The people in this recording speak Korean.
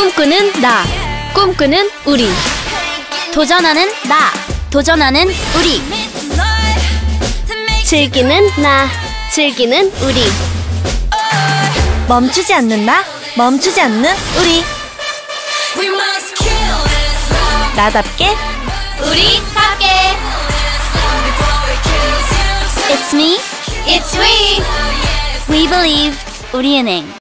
꿈꾸는 나, 꿈꾸는 우리. 도전하는 나, 도전하는 우리. 즐기는 나, 즐기는 우리. 멈추지 않는 나, 멈추지 않는 우리. 나답게, 우리답게. It's me, it's we. We believe. 우리은행.